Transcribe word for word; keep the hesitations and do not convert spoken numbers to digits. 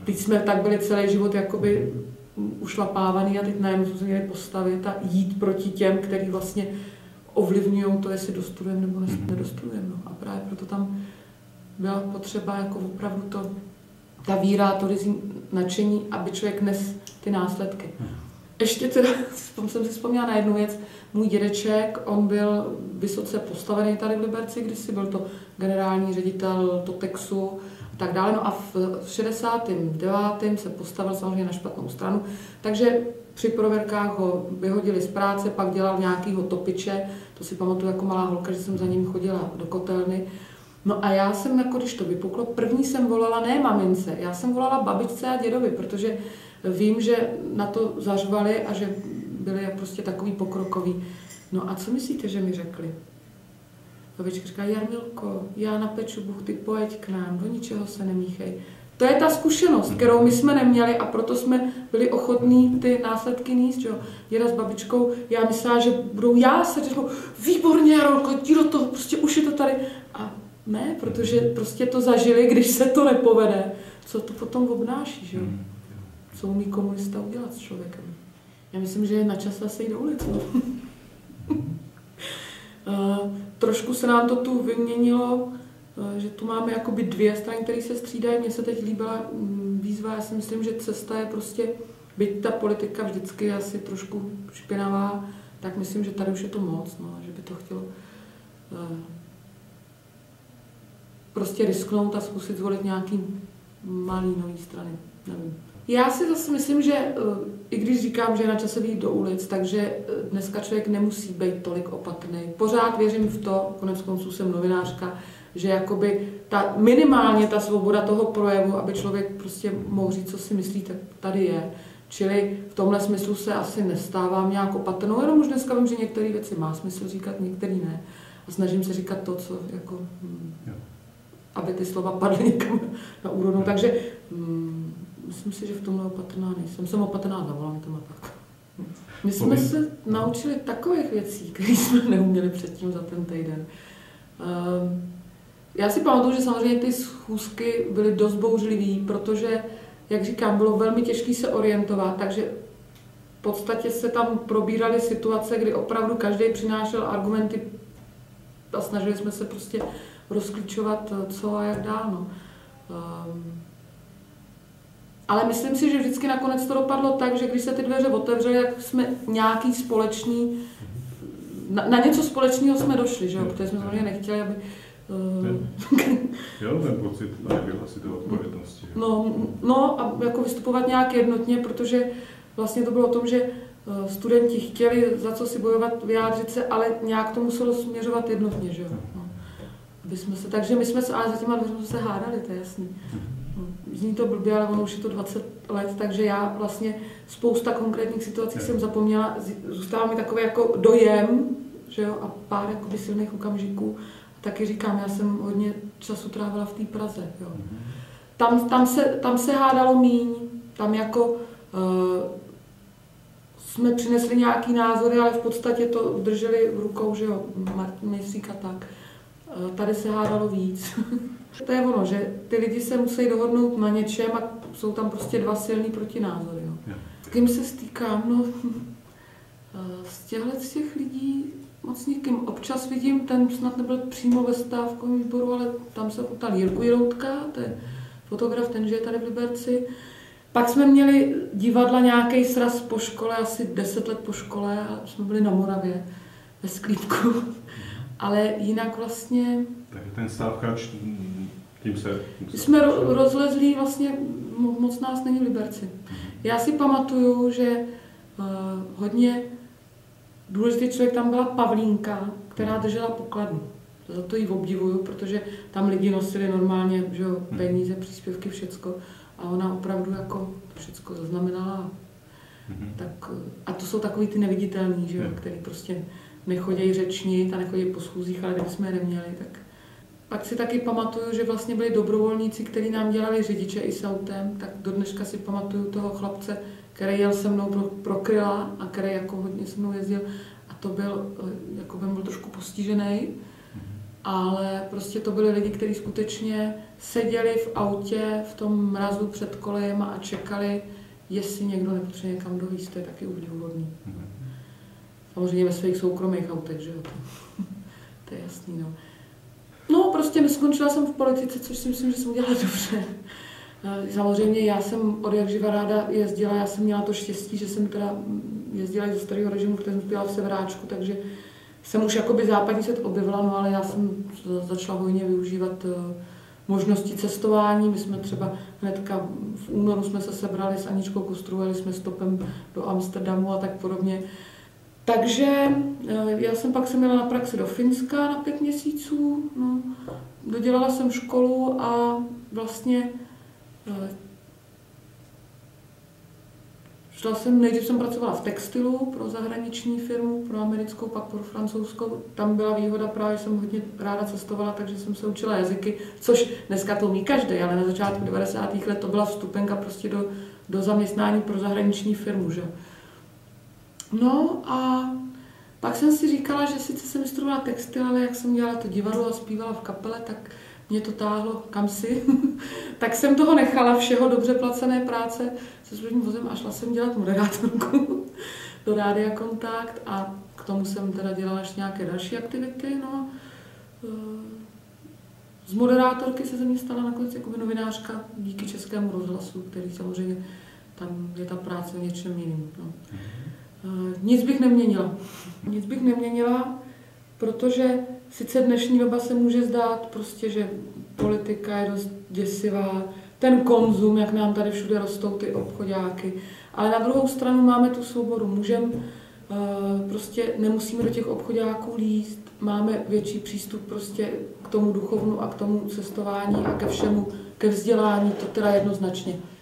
teď jsme tak byli celý život jakoby ušlapávaný a teď najednou jsme se měli postavit a jít proti těm, který vlastně ovlivňují to, jestli dostudujeme nebo nedostudujeme. No. A právě proto tam byla potřeba jako opravdu to, ta víra, to rizí nadšení, aby člověk nes ty následky. Ještě teda, jsem si vzpomněla na jednu věc, můj dědeček, on byl vysoce postavený tady v Liberci, kdysi byl to generální ředitel Totexu a tak dále. No a v šedesátém devátém se postavil samozřejmě na špatnou stranu, takže při prověrkách ho vyhodili z práce, pak dělal nějakýho topiče, to si pamatuju jako malá holka, že jsem za ním chodila do kotelny. No a já jsem, jako když to vypuklo, první jsem volala ne mamince, já jsem volala babičce a dědovi, protože vím, že na to zařvali a že byli prostě takový pokrokoví. No a co myslíte, že mi řekli? Babička říká, Jarmilko, já napeču, Bůh, ty pojď k nám, do ničeho se nemíchej. To je ta zkušenost, kterou my jsme neměli a proto jsme byli ochotní ty následky níst, jo. Děda s babičkou, já myslela, že budou jásat, že řeknou, výborně, Jarolko, jdi do toho, prostě už je to tady. A ne, protože prostě to zažili, když se to nepovede. Co to potom obnáší, že jo? Co umí komunista udělat s člověkem? Já myslím, že je na čas se jít do ulic. No. uh, trošku se nám to tu vyměnilo, uh, že tu máme jakoby dvě strany, které se střídají. Mně se teď líbila um, výzva, já si myslím, že cesta je prostě, byť ta politika vždycky je asi trošku špinavá, tak myslím, že tady už je to moc, no, že by to chtělo uh, prostě risknout a zkusit zvolit nějaký malý nový strany. Nevím. Já si zase myslím, že i když říkám, že je na čase vyjít do ulic, takže dneska člověk nemusí být tolik opatrný. Pořád věřím v to, konec konců jsem novinářka, že jakoby ta, minimálně ta svoboda toho projevu, aby člověk prostě mohl říct, co si myslí, tak tady je. Čili v tomhle smyslu se asi nestávám nějak opatrnou, jenom už dneska vím, že některé věci má smysl říkat, některé ne. A snažím se říkat to, co jako... Hm, aby ty slova padly někam na úrodu. Takže hm, myslím si, že v tomhle opatrná nejsem. Jsem opatrná za volantem a tak. My jsme Povím. se naučili takových věcí, které jsme neuměli předtím za ten týden. Um, já si pamatuju, že samozřejmě ty schůzky byly dost bouřlivý, protože, jak říkám, bylo velmi těžké se orientovat, takže v podstatě se tam probíraly situace, kdy opravdu každý přinášel argumenty a snažili jsme se prostě rozklíčovat, co a jak dál. No. Um, ale myslím si, že vždycky nakonec to dopadlo tak, že když se ty dveře otevřely, tak jsme nějaký společný, na, na něco společného jsme došli, že jo? Protože jsme samozřejmě nechtěli, aby... Uh, jo, ten pocit nebyl asi té odpovědnosti. No, no a jako vystupovat nějak jednotně, protože vlastně to bylo o tom, že studenti chtěli za co si bojovat, vyjádřit se, ale nějak to muselo směřovat jednotně, že jo? No. Aby jsme se, takže my jsme se, ale zatím jsme se hádali, to je jasný. Zní to blbě, ale ono už je to dvacet let, takže já vlastně spousta konkrétních situací jsem zapomněla, zůstává mi takový jako dojem, že jo, a pár jakoby silných okamžiků. A taky říkám, já jsem hodně času trávila v té Praze, jo. Tam, tam, se, tam se hádalo míň, tam jako uh, jsme přinesli nějaký názory, ale v podstatě to drželi v rukou, že jo, Martin Mejstřík a tak. Uh, tady se hádalo víc. To je ono, že ty lidi se musí dohodnout na něčem a jsou tam prostě dva silný protinázory. Jo. S kým se stýkám? No, z těchto z těch lidí moc nikým. Občas vidím, ten snad nebyl přímo ve stávkovém výboru, ale tam se potal Jirku Jiroutka, to je fotograf, ten žije tady v Liberci. Pak jsme měli divadla, nějaký sraz po škole, asi deset let po škole, a jsme byli na Moravě ve Sklípku. Ale jinak vlastně... Takže ten stávkač, tím se... Tím se jsme ro- rozlezlí, vlastně moc nás není v Liberci. Já si pamatuju, že uh, hodně důležitý člověk tam byla Pavlínka, která držela pokladnu. Za to jí obdivuju, protože tam lidi nosili normálně, že jo, peníze, příspěvky, všecko. A ona opravdu jako všecko zaznamenala. Tak, a to jsou takový ty neviditelný, že jo, který prostě nechodí řečnit a nechodí po schůzích, ale kdybychom je neměli, tak... Pak si taky pamatuju, že vlastně byli dobrovolníci, kteří nám dělali řidiče i s autem, tak do dneška si pamatuju toho chlapce, který jel se mnou pro, pro Kryla a který jako hodně se mnou jezdil a to byl, jako by byl trošku postižený ale prostě to byli lidi, kteří skutečně seděli v autě v tom mrazu před kolejema a čekali, jestli někdo nepotřebuje někam dovízt, to je taky obdivuhodný. Samozřejmě ve svých soukromých autech, že jo, to, to je jasný, no. No, prostě neskončila jsem v politice, což si myslím, že jsem udělala dobře. Samozřejmě já jsem od jak živa ráda jezdila, já jsem měla to štěstí, že jsem teda jezdila i ze starého režimu, který jsem zpěla v Severáčku, takže jsem už jakoby západní svět objevila, no ale já jsem začala hojně využívat možnosti cestování. My jsme třeba hnedka v únoru jsme se sebrali s Aničkou Kostrovou, jeli jsme stopem do Amsterdamu a tak podobně. Takže já jsem pak jsem jela na praxi do Finska na pět měsíců, no, dodělala jsem školu a vlastně šla jsem, nejdřív jsem pracovala v textilu pro zahraniční firmu, pro americkou, pak pro francouzskou. Tam byla výhoda právě, že jsem hodně ráda cestovala, takže jsem se učila jazyky, což dneska to umí každý, ale na začátku devadesátých let to byla vstupenka prostě do, do zaměstnání pro zahraniční firmu, že? No a pak jsem si říkala, že sice jsem vystudovala textil, ale jak jsem dělala to divadlo a zpívala v kapele, tak mě to táhlo kamsi. Tak jsem toho nechala, všeho dobře placené práce se svým vozem a šla jsem dělat moderátorku do Rádia Kontakt a k tomu jsem teda dělala ještě nějaké další aktivity. No. Z moderátorky se ze mě stala nakonec jako novinářka díky Českému rozhlasu, který samozřejmě tam je ta práce v něčem jiným. No. Nic bych neměnila. Nic bych neměnila, protože sice dnešní doba se může zdát prostě, že politika je dost děsivá, ten konzum, jak nám tady všude rostou ty obchodáky, ale na druhou stranu máme tu svobodu. Můžem, prostě nemusíme do těch obchodáků líst, máme větší přístup prostě k tomu duchovnu a k tomu cestování a ke všemu, ke vzdělání, to teda jednoznačně.